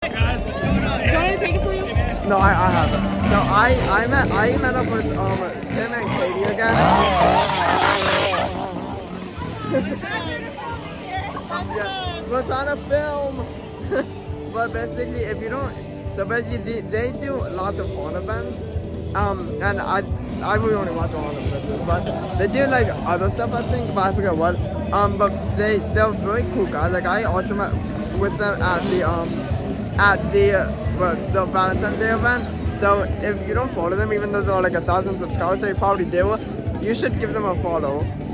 Do you want me to take it for you? No, I haven't. No, I met up with Tim and Katie again. Yeah, we're trying to film. But basically, if you don't, so basically they do lots of porn events. And I really only watch all of them, but they do like other stuff I think, but I forget what. But they're very cool guys. Like I also met with them at the Valentine's Day event. So if you don't follow them, even though they're like 1,000 subscribers, they probably do. You should give them a follow.